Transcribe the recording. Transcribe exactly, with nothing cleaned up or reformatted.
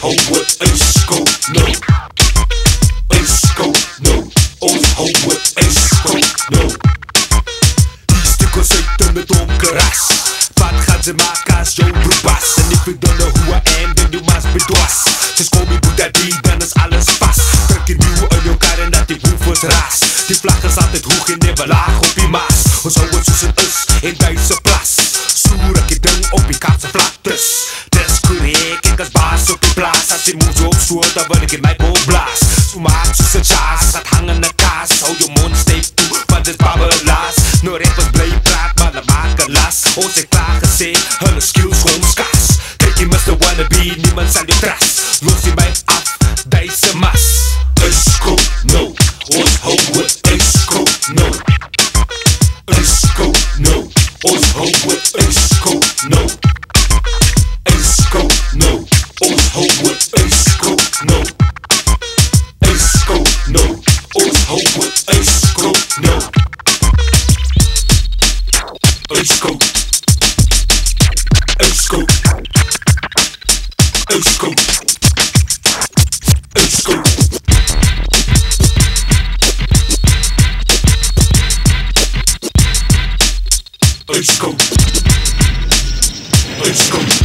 hou het ijskoud nou. Ijskoud nou. Ons hou het ijskoud nou. Die stikkels uit in het donker ras. Wat gaan ze maken als jouw broek was? En ik weet dan hoe I am, dan you must be dwas. Dus kom je Buddha die, dan is alles vast. Trek je nieuw in elkaar en dat die hoevers ras. Die vlag is altijd hoog en never laag op die maas. Ons hou het soos het is in Duitse plas. Stoer ek je ding op die Kaapse vlaktes. Dis korrek, ek as baas op die plaas. As die moes op stoor, dan wil ek in my bol blaas. So maak soos het jaas, dat hang in die kaas. Hou jou mond steef toe, want dit babbelaas. Nou rappers bly praat, maar hulle maak een las. Ons het klaar gesê, hulle skills gewoon skas. Kijk jy mister Wannabe, niemand sal jou trust. Los die my af, Duitse mas. Ijskoud nou, ons hou het ijskoud nou. Ijskoud nou, ons hou het ijskoud nou. Ijskoud nou, ons hou het ijskoud nou. Ijskoud nou, ons hou het ijskoud nou. Ijskoud. Ijskoud. Ijskoud. Ijskoud. Ijskoud. Ijskoud.